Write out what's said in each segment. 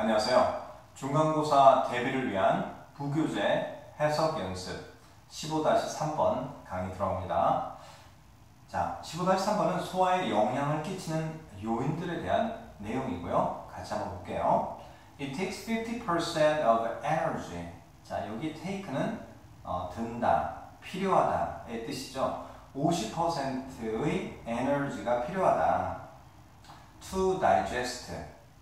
안녕하세요. 중간고사 대비를 위한 부교재 해석 연습 15-3번 강의 들어옵니다. 자, 15-3번은 소화에 영향을 끼치는 요인들에 대한 내용이고요. 같이 한번 볼게요. It takes 50% of energy. 자, 여기 take는 든다, 필요하다의 뜻이죠. 50%의 에너지가 필요하다. To digest,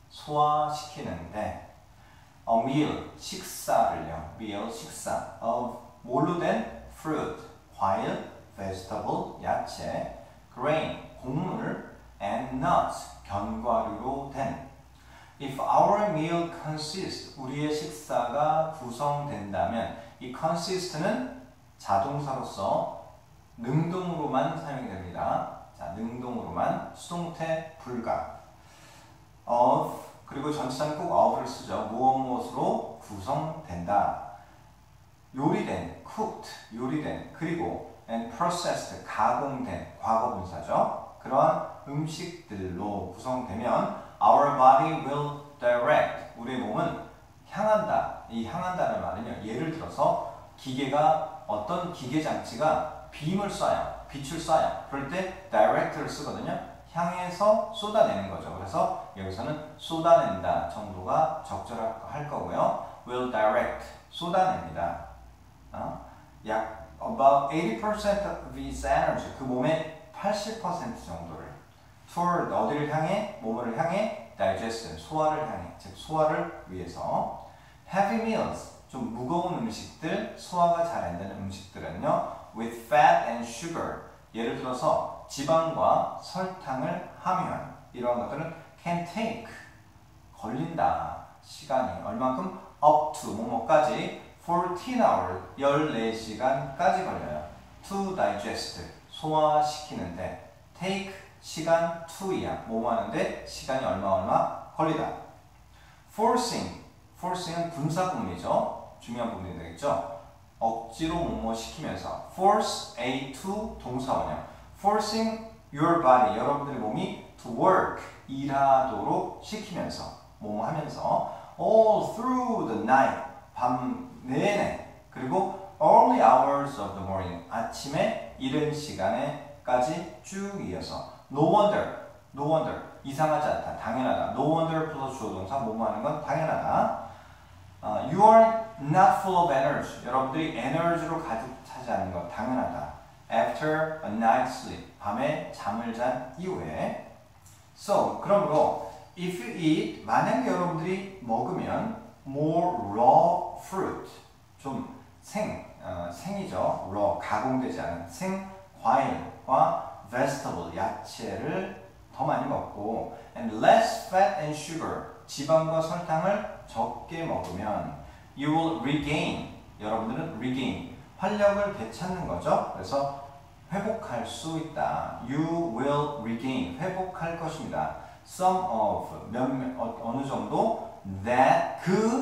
소화시키는데 a meal, 식사를요. meal, 식사 of 뭘로 된? fruit, 과일, vegetable, 야채, grain, 곡물, and nuts, 견과류로 된. If our meal consists, 우리의 식사가 구성된다면 이 consist는 자동사로서 능동으로만 사용이 됩니다. 자, 능동으로만, 수동태 불가. of, 그리고 전치사는 꼭 of를 쓰죠. 무엇으로 구성된다. 요리된, cooked, 요리된, 그리고 and processed, 가공된, 과거분사죠. 그러한 음식들로 구성되면 our body will direct, 우리의 몸은 향한다. 이 향한다는 말은요, 예를 들어서 기계가, 어떤 기계장치가 빔을 쏴요. 빛을 쏴요. 그럴 때 direct를 쓰거든요. 향해서 쏟아내는 거죠. 그래서 여기서는 쏟아낸다 정도가 적절할 거고요. will direct, 쏟아냅니다. 약 about 80% of its energy, 그 몸의 80% 정도를 toward, 어디를 향해? 몸을 향해, digest, 소화를 향해, 즉 소화를 위해서. heavy meals, 좀 무거운 음식들, 소화가 잘 안 되는 음식들은요, with fat and sugar, 예를 들어서 지방과 설탕을 함유한 이러한 것들은 can take, 걸린다. 시간이 얼만큼? up to, 뭐뭐까지 14hours, 14시간까지 걸려요. to digest, 소화시키는데 take, 시간, to이야. 뭐뭐 하는데 시간이 얼마 걸리다. forcing, forcing은 분사구문이죠. 중요한 부분이 되겠죠. 억지로 뭐뭐 시키면서 force a to 동사원형. forcing your body, 여러분들의 몸이 to work, 일하도록 시키면서 뭐뭐 하면서 all through the night, 밤 내내, 그리고 early hours of the morning, 아침에 이른 시간에까지 쭉 이어서 no wonder, 이상하지 않다, 당연하다. no wonder 플러스 주어 동사 뭐뭐 하는 건 당연하다. You are not full of energy. 여러분들이 에너지로 가득 차지 않는 것 당연하다. After a night's sleep. 밤에 잠을 잔 이후에. So, 그러므로 if you eat, 만약에 여러분들이 먹으면 more raw fruit. 좀 생이죠. raw, 가공되지 않은 생 과일과 vegetable, 야채를 더 많이 먹고 and less fat and sugar. 지방과 설탕을 적게 먹으면 you will regain, 여러분들은 regain, 활력을 되찾는 거죠. 그래서 회복할 수 있다. You will regain, 회복할 것입니다. Some of, 어느 정도 that,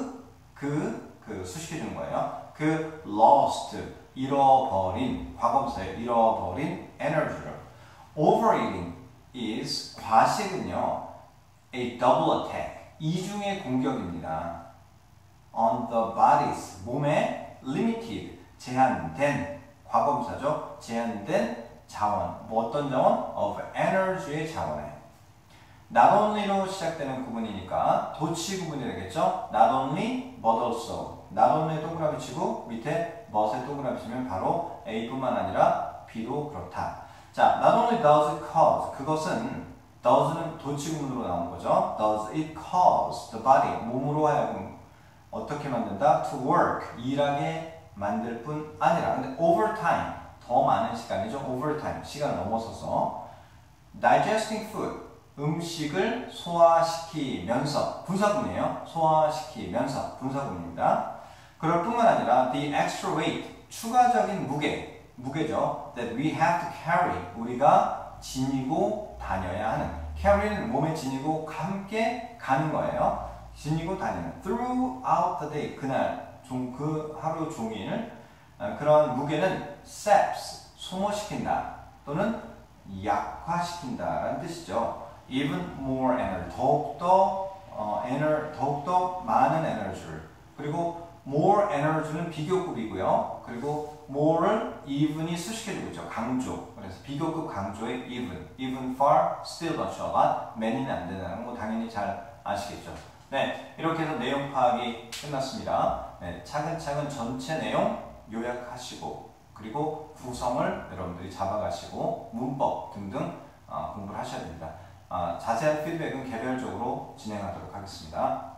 수식해 주는 거예요. 그 lost, 잃어버린, 과거분사에 잃어버린 에너지를. Overeating is, 과식은요, a double attack, 이중의 공격입니다. On the bodies, 몸에 limited, 제한된, 과거분사죠. 제한된 자원, 어떤 자원? of energy의 자원에. not only로 시작되는 구문이니까 도치 구문이 되겠죠. not only, but also. not only 동그라미 치고 밑에 but에 동그라미 치면 바로 A뿐만 아니라 B도 그렇다. 자, not only does it cause, 그것은 does는 도치 구문으로 나온 거죠. Does it cause the body, 몸으로 하여금 어떻게 만든다? To work, 일하게 만들 뿐 아니라, 근데 overtime, 더 많은 시간이죠. overtime, 시간을 넘어서서. digesting food, 음식을 소화시키면서, 분사구문이에요. 소화시키면서, 분사구문입니다. 그럴 뿐만 아니라 the extra weight, 추가적인 무게죠. that we have to carry, 우리가 지니고 다녀야 하는. carry는 몸에 지니고 함께 가는 거예요. 지니고 다니는. throughout the day, 그날, 그 하루 종일 그런 무게는 saps, 소모시킨다 또는 약화시킨다라는 뜻이죠. even more energy, 더욱더 더욱더 많은 에너지를, 그리고 more 에너지는 비교급이고요. 그리고 more은 even이 수식해주고 있죠. 강조. 그래서 비교급 강조의 even far, still much, a lot, many는 안 된다는 거 당연히 잘 아시겠죠. 네, 이렇게 해서 내용 파악이 끝났습니다. 네, 차근차근 전체 내용 요약하시고, 그리고 구성을 여러분들이 잡아가시고 문법 등등 공부를 하셔야 됩니다. 자세한 피드백은 개별적으로 진행하도록 하겠습니다.